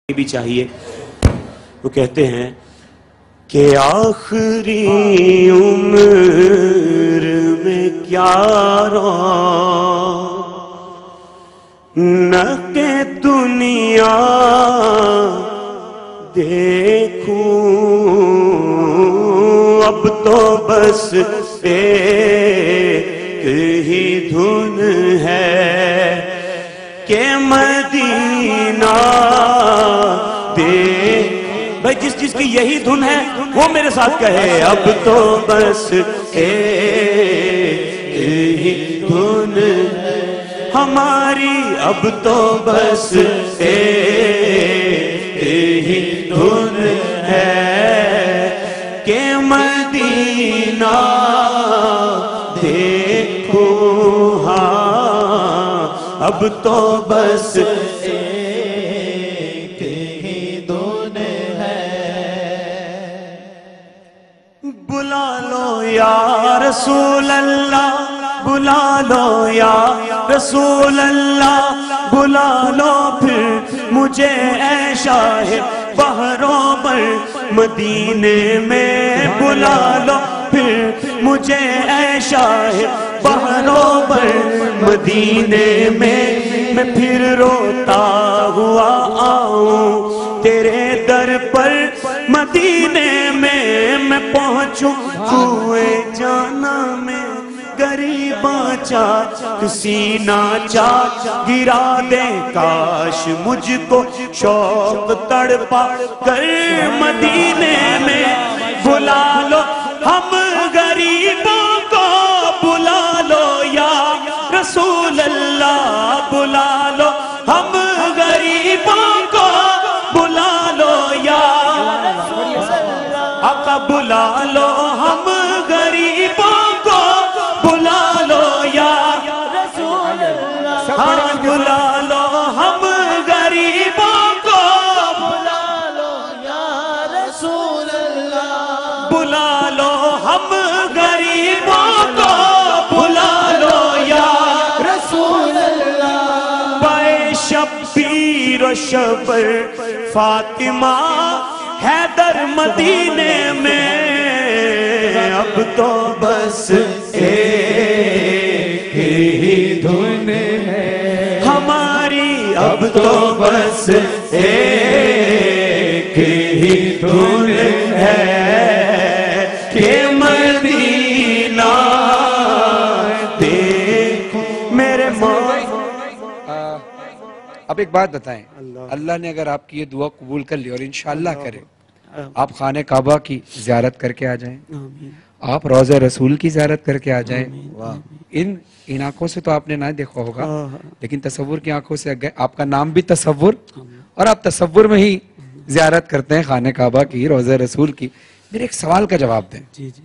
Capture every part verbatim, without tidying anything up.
بھی چاہیے. وہ کہتے ہیں کہ آخری عمر میں کیا رونق دنیا دیکھوں، اب تو بس ایک ہی دھن ہے کہ مدینہ دیکھ. بھائی جس جس کی یہی دھن ہے وہ میرے ساتھ کہے اب تو بس ایک ہی دھن ہے ہماری، اب تو بس ایک ہی دھن ہے کہ مدینہ دیکھو. ہاں اب تو بس ایک ہی دھن ہے. بلا لو یا رسول اللہ، بلا لو یا رسول اللہ، بلا لو پھر مجھے اے شاہ بحروں پر مدینے میں، بلا لو پھر مجھے اے شاہ بحروں پر مدینے میں. میں پھر روتا ہوا آؤں تیرے در پر مدینے میں، میں پہنچوں کوئے جانا میں غریباں چاک سینہ چاک گرا دے. کاش مجھ کو شوق تڑپا کر مدینے میں بلا لو ہم غریبوں کو، بلا لو یا رسول اللہ، بلا لو ہم غریبوں کو، بلا لو یا آقا، بلا لو ہم غریبوں کو، بلا لو یا رسول اللہ. ہاں بلا لو ہم غریبوں کو، بلا لو یا رسول اللہ، بلا لو ہم غریبوں کو، بلا لو یا رسول اللہ. بائے شبیر و شبر فاطمہ حیدر مدینے میں، اب تو بس ایک ہی دھن ہے ہماری، اب تو بس ایک ہی دھن ہے کہ مدینہ دیکھو. میرے ماں اب ایک بات بتائیں، اللہ نے اگر آپ کی یہ دعا قبول کر لی اور انشاءاللہ کرے آپ خانہ کعبہ کی زیارت کر کے آ جائیں، آپ روضہ رسول کی زیارت کر کے آ جائیں. ان ان آنکھوں سے تو آپ نے نہ دیکھا ہوگا لیکن تصور کی آنکھوں سے آپ کا نام بھی تصور، اور آپ تصور میں ہی زیارت کرتے ہیں خانہ کعبہ کی، روضہ رسول کی. میرے ایک سوال کا جواب دیں.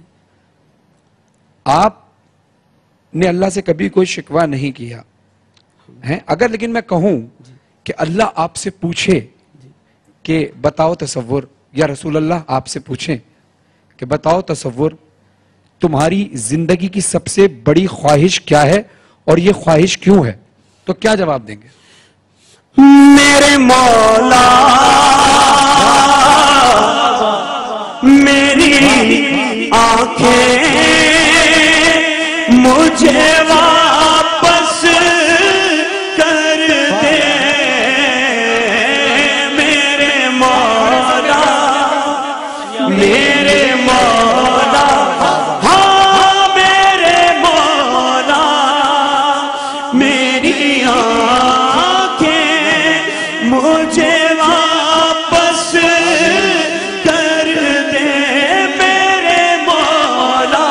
آپ نے اللہ سے کبھی کوئی شکوہ نہیں کیا ہے، اگر لیکن میں کہوں کہ اللہ آپ سے پوچھے کہ بتاؤ تصور، یا رسول اللہ آپ سے پوچھیں کہ بتاؤ تصور تمہاری زندگی کی سب سے بڑی خواہش کیا ہے اور یہ خواہش کیوں ہے، تو کیا جواب دیں گے؟ میرے مولا میری آنکھیں مجھے واپس کر دے، میرے مولا میرے مولا، ہاں میرے مولا میری آنکھیں مجھے واپس کر دے، میرے مولا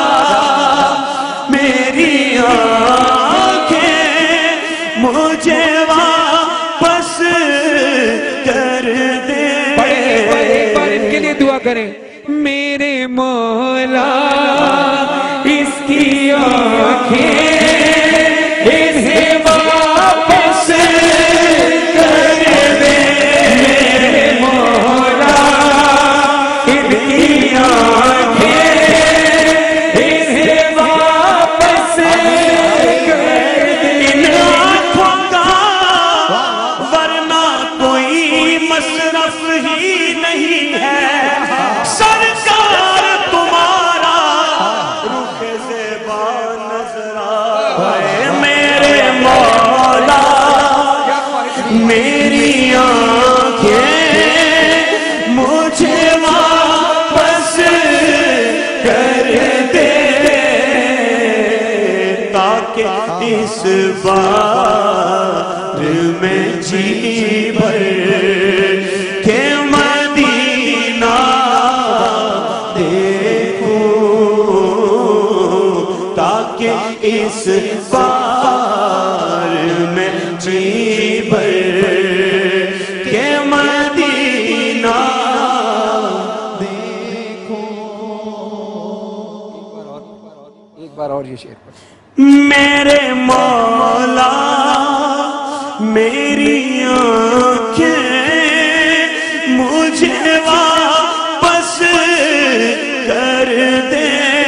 میری آنکھیں مجھے واپس کر دے. ایک بار ان کے لیے دعا کریں. میرے مولا اس کی آنکھیں انہیں واپس کر دے، میرے مولا ان کی آنکھیں انہیں واپس کر دے. ورنہ کوئی مسئلہ مصرف ہی نہیں ہے سرکار تمہارا رخ زیبا نظر آئے میرے مولا میری آنکھیں مجھے واپس کر دے تاکہ اس بار میں جی بھر کے مدینہ دیکھوں تاکہ اس بار میں جی بھر کے مدینہ دیکھوں. ایک بار اور یہ شعر پڑھ. میرے مولا میری آنکھیں مجھے واپس کر دے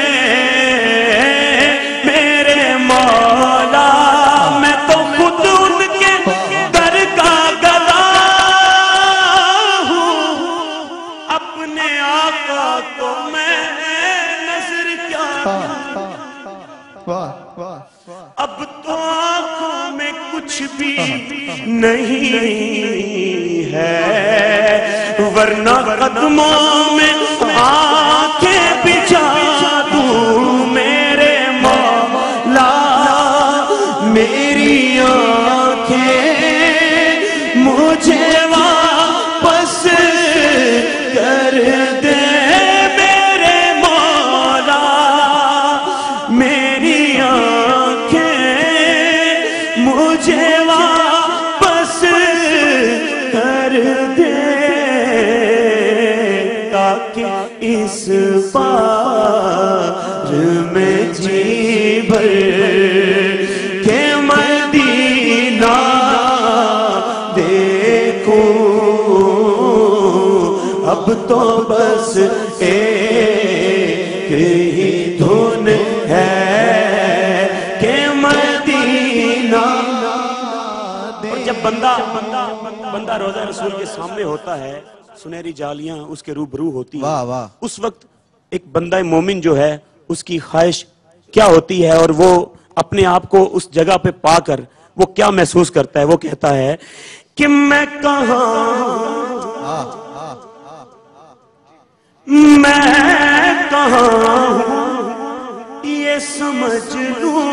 میرے مولا میں تو خود ان کے در کا گدا ہوں اپنے آقا کو میں نظر کیا اب تو آنکھوں میں کچھ بھی نہیں ہے ورنہ قدموں میں آنکھیں بچھا دوں میرے مولا میری آنکھیں مجھے واپس کر دے میرے مولا میری مجھے واپس کر دے تاکہ اس بار میں جی بھر کے مدینہ دیکھوں اب تو بس ایک ہی دھن ہے جب بندہ بندہ روضہ رسول کے سامنے ہوتا ہے سنہری جالیاں اس کے روبرو ہوتی ہیں اس وقت ایک بندہ مومن جو ہے اس کی خواہش کیا ہوتی ہے اور وہ اپنے آپ کو اس جگہ پہ پا کر وہ کیا محسوس کرتا ہے وہ کہتا ہے کہ میں کہاں میں کہاں ہوں یہ سمجھ لوں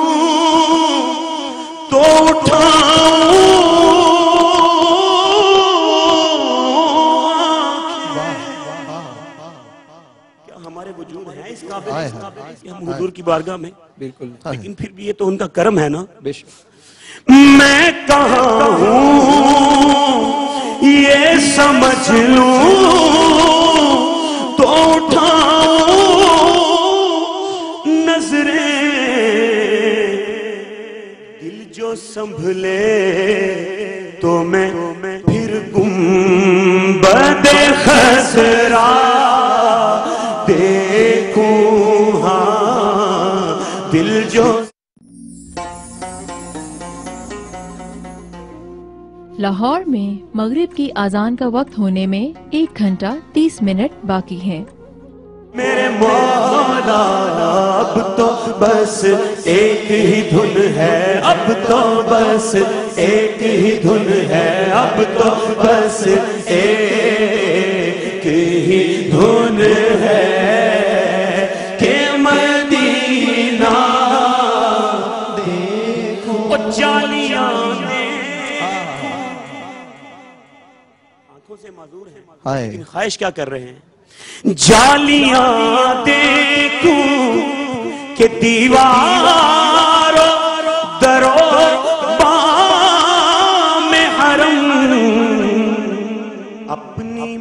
تو اٹھاؤں کیا ہمارے وجود ہیں اس قابل کہ ہم حضور کی بارگاہ میں بالکل لیکن پھر بھی یہ تو ان کا کرم ہے نا بے شک میں کہاں ہوں یہ سمجھ لوں تو اٹھاؤں نظریں دل جو سنبھلے تو میں پھر گنبد خضرا دیکھوں ہاں دل جو لاہور میں مغرب کی اذان کا وقت ہونے میں ایک گھنٹہ تیس منٹ باقی ہے. میرے مولا اب تو بس ایک ہی دھن ہے اب تو بس ایک ہی دھن ہے اب تو بس ایک ہی دھن ہے کہ مدینہ دیکھو جالیاں آنکھوں سے معذور ہیں لیکن خواہش کیا کر رہے ہیں جالیاں دیکھوں کہ دیوار درو بام حرم اپنی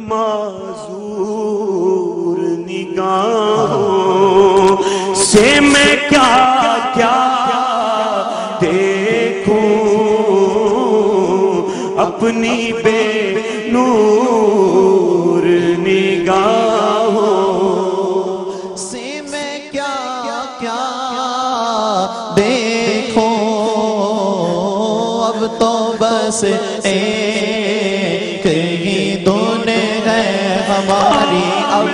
معذور نگاہوں سے میں کیا کیا دیکھوں اپنی بے نور نگاہوں سے میں کیا کیا دیکھوں اب تو بس ایک ہی دو ہماری اب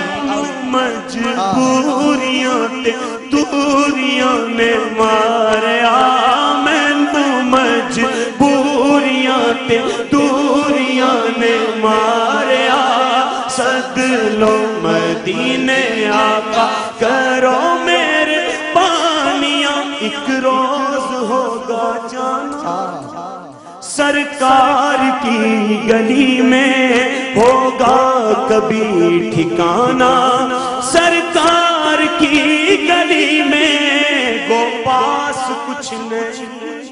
مجبوریاں تے دوریاں نے ماریا مینوں مجبوریاں تے دوریاں نے ماریا سد لو مدینے آقا کرو میرے پانیاں ایک روز ہوگا جانا سرکار کی گلی میں ہوگا کبھی ٹھکانہ سرکار کی گلی میں وہ پاس کچھ نہیں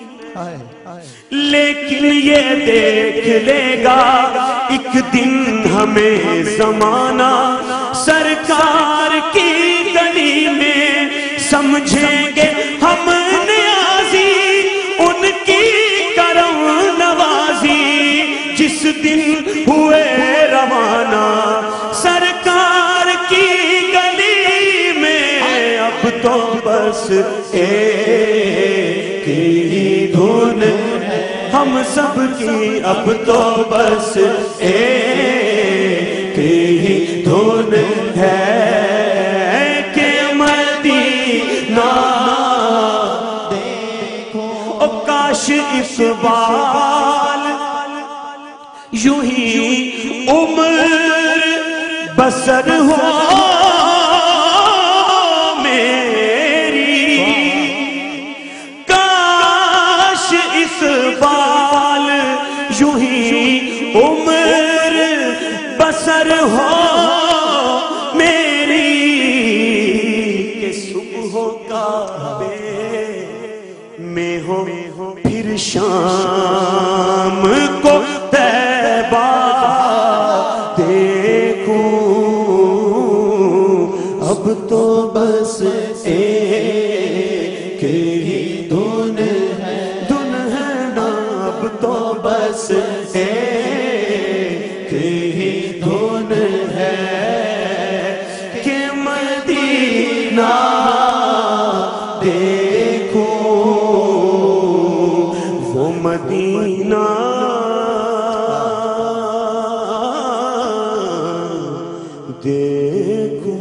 لیکن یہ دیکھ لے گا ایک دن ہمیں زمانہ سرکار کی گلی میں سمجھیں گے ہم نیازی ان کی کرم نوازی جس دن ہوئے روانہ سرکار کی گلی میں اب تو بس ایک ہی دھن ہم سب کی اب تو بس ایک ہی دھن ہے کہ مدینہ دیکھو او کاش اقبال یوں ہی عمر بسر ہو میری کاش اقبال یوں ہی عمر بسر ہو میری کہ صبح کعبے میں ہو پھر شام کو طیبہ دیکھوں اب تو بس ایک ہی دھن ہے دھن ہے نا اب تو بس ایک ہی دھن ہے کہ مدینہ دیکھو وہ مدینہ دیکھو